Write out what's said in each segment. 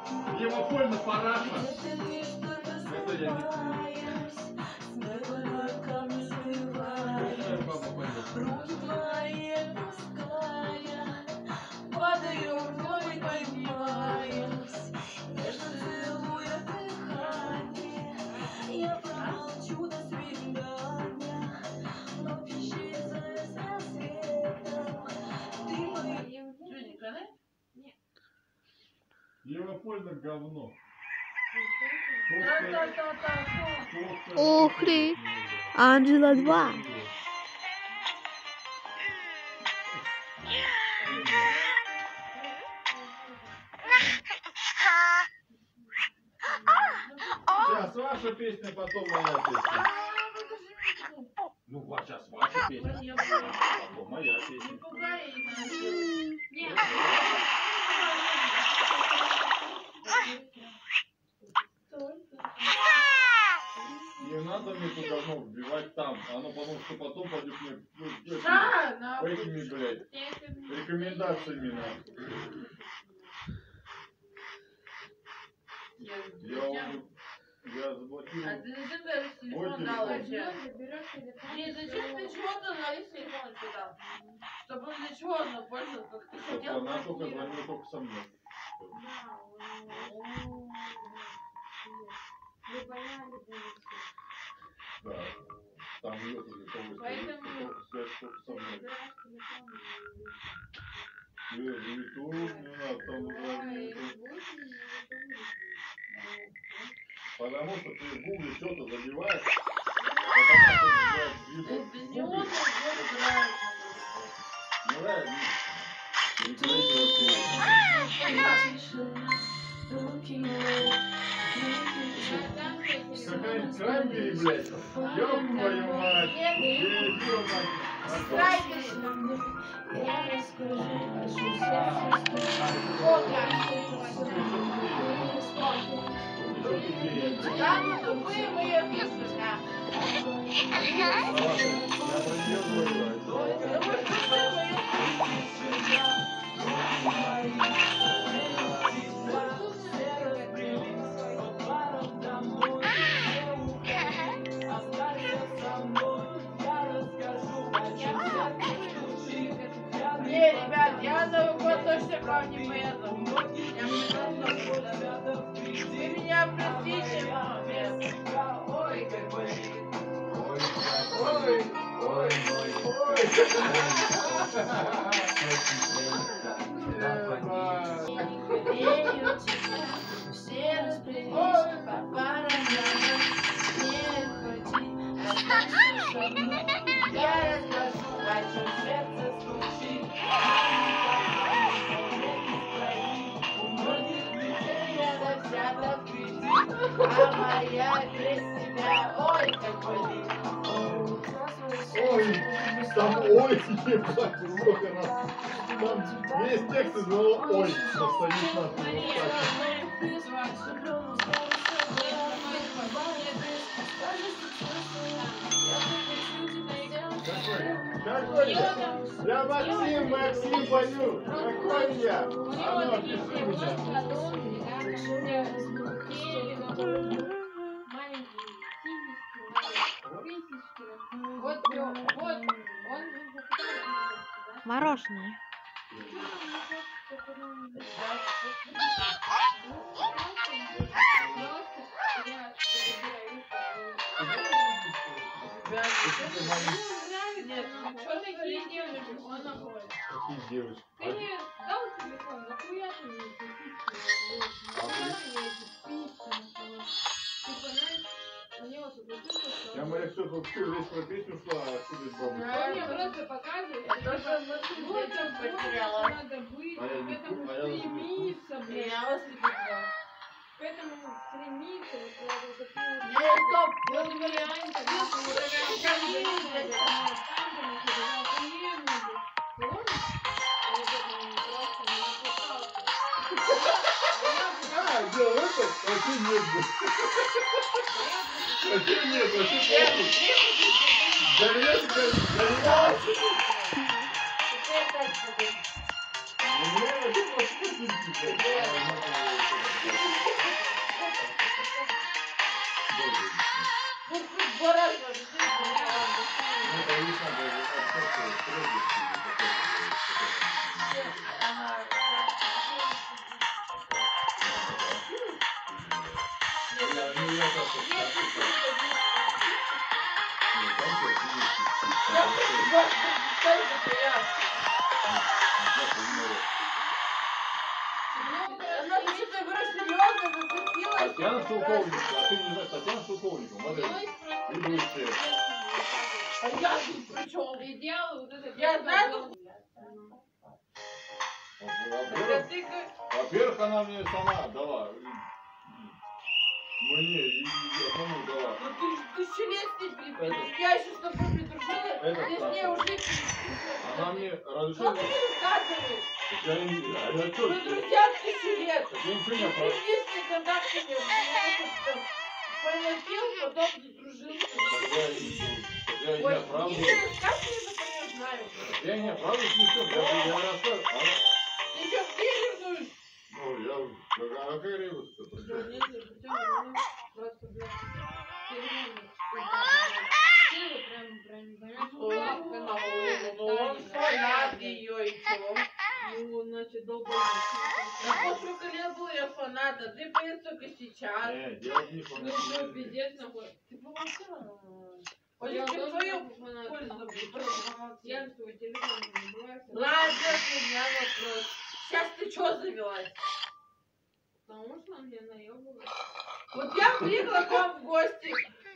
Его больно параша. Это я не помню. Руки твои отпуская, падаю вновь поднимаясь, нежно целуя дыхание, я промолчу до свидания, но исчезая с рассветом, ты моим... Нет. Европольно говно. Ух ты! Анджела 2. Сейчас ваша песня, потом моя песня. Ну вот сейчас ваша песня, потом моя песня. Не надо мне тут говно вбивать там, оно потому что потом пойдет мне этими, блядь, рекомендациями на. Я заблокирую. А ты зачем даже телефон дал вообще? Нет, зачем ты чего-то на весь телефон сюда? Чтобы он для чего он пользовался, как ты Чтобы хотел? она только звонила только со мной. Да. Там ее Поэтому... связь только со мной. YouTube не надо, там звонить. Потому что ты в гугле что-то забиваешь, Без него нравится. Крайбери, блядь. Ёб твою мать. Да, мы тупые, мы ее песни, да. Я про нее говорю. Не, ребят, я на Новый год точно к вам не поеду. Я вы меня простите, но нет. Ой, как болит. Ой, ой, ой, ой. Все разбрелись по парам, не ходи, останься со мной. Я расскажу, о чем сердце стучит. У многих людей это взято впереди, а моя без тебя, ой, как болит. Ой, там ой, ебать, много раз. Там есть тексты, но ой, стоит нахуй вот так. Какой я? Я Максим пою. Какой я? А ну, опиши меня. Вот, он... Мороженое. Нет, что такие девушки, он находит. Какие девочки? Ты не дал телефон, нахуя ты мне Я моя все весь про песню шла, а что здесь бабушка? Он мне просто показывает, я тоже вот там потеряла. Надо быть, к этому стремиться, блин. Я вас не потеряла. К этому стремиться, вот Нет, стоп, вот варианты, А, делал это? Вообще нет. Вообще нет, вообще нет. Да нет, да нет. по-разному. Ну, это не надо общаться с трудностями, Ага. я как-то Нет, ну, там всё физически. я понимаю, что я. Она что-то играет серьезно, зацепилась. Татьяна Шелковникова, а ты не знаешь, Татьяна Шелковникова, смотри, ведущая. А я тут при чем? И делаю вот это. Я знаю, Во-первых, она мне сама дала. Мне и одному дала. ну ты тысячелетний, я еще с тобой придружила, Это я с ней правда. уже... Она мне Что разрешила. ты мне рассказываешь? Я не знаю, я что? Мы друзья 1000 лет. Я ничего не Мы прав. привезли контактами, полетел, потом задружился. Я не Ой, оправдываю. не рассказывай, я пока не знаю. Я не оправдываюсь ни в чем. Я рассказываю. Ты что, в ней ревнуешь? Ну, я... А какая ревность? Просто, блядь, Ну, он фанат ее и чё? ну, значит, долго. Да вот сколько лет был я фаната, ты поедешь только сейчас. Нет, дело не в Ну, что, пиздец, нахуй. Ты помолчала? Я Очень тоже твою фанат, пользу, нахуй. просто помолчи. Я свой телефон не забываю. Ладно, у меня вопрос. Сейчас ты что завелась? Потому что он меня наебывает. Вот я приехала к вам в гости.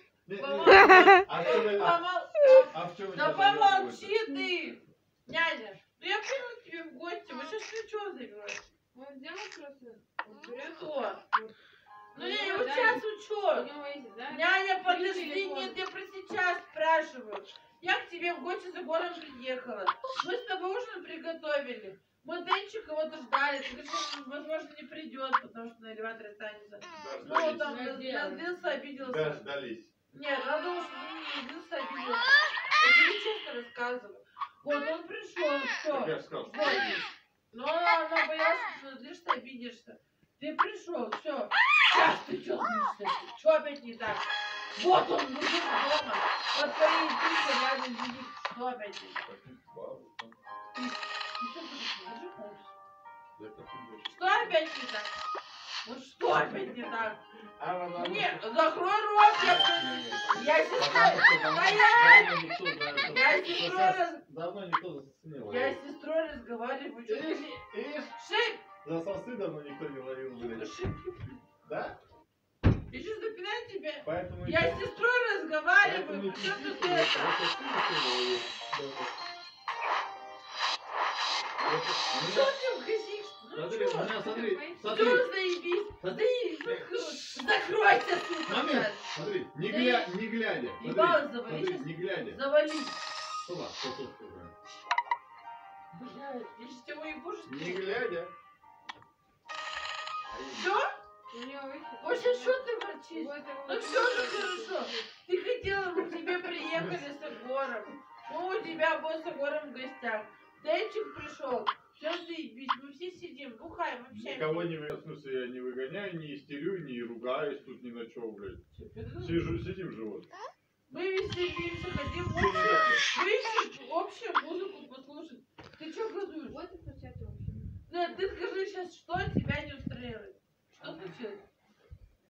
А что вы... А в чем Да помолчи ты, няня. Ну я приехала к тебе в гости, вы сейчас ты что завелась? Он взял просто. Вот берет. Что? Ну я его да, сейчас У учу. него есть, да? Няня, подожди, телефон. нет, я про сейчас спрашиваю. Я к тебе в гости за гором приехала. Мы с тобой ужин приготовили. Мы Денчик его-то ждали. Ты говоришь, он, возможно, не придет, потому что на элеваторе останется. Ну, там разлился, обиделся. Дождались. Нет, она думала, что ты не обиделся, обиделся. Я тебе честно рассказываю. Вот он пришел, Так я все. же сказал, что Вот. дождались. Но она боялась, что злишься, обидишься. Ты пришел, все. Сейчас ты что злишься? Что опять не так? Вот он, мужик дома. Под твоей пиццей рядом сидит. Что опять не так? Ты что будешь? Держи пульс. Что опять не так? Вот что опять не так? Нет, закрой рот, я сестра. Давно никто засосал. Я с сестрой разговариваю. Что ты? Видишь, Шип! за сосы давно никто не ловил, блядь. Шип! Да? Я сейчас запинаю тебя. Поэтому... Я с сестрой разговариваю. Что ты это? Что ты вгасишь? Ну Смотри, что? у меня, смотри, Все, смотри. заебись. Закройся, сука. Момент, смотри, не глядя. Ебало Смотри, завали смотри, сейчас. не глядя. Завали. Туда, тут. Блядь, я сейчас тебя уебу. Не глядя. Все? У него выше. Вообще, что ты ворчишь? Вот это Ну вот. все же хорошо. Ты хотела, мы к тебе приехали с Егором. Мы у тебя был с Егором в гостях. Денчик пришел. Все заебись, мы все сидим, бухаем, общаемся. Никого не в смысле, я не выгоняю, не истерю, не ругаюсь тут ни на что, блядь. Сидим живот. Мы веселимся, хотим общую музыку послушать. Ты что газуешь? Вот это вся вообще. Нет, ты скажи сейчас, что тебя не устраивает? Что случилось?